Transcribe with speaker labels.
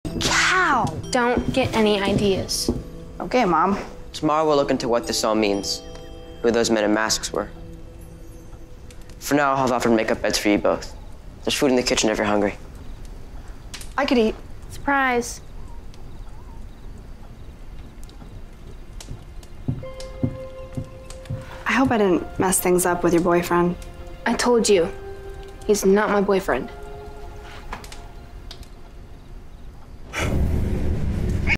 Speaker 1: Cow!
Speaker 2: Don't get any ideas.
Speaker 1: Okay, Mom.
Speaker 3: Tomorrow we'll look into what this all means, who those men in masks were. For now, I'll have offered make-up beds for you both. There's food in the kitchen if you're hungry.
Speaker 1: I could eat.
Speaker 2: Surprise.
Speaker 1: I hope I didn't mess things up with your boyfriend.
Speaker 2: I told you, he's not my boyfriend.